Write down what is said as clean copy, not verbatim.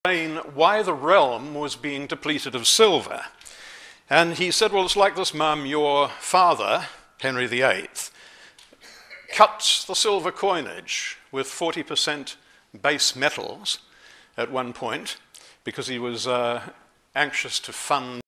explain why the realm was being depleted of silver. And he said, well, it's like this, Mum, your father, Henry VIII, cut the silver coinage with 40% base metals at one point because he was anxious to fund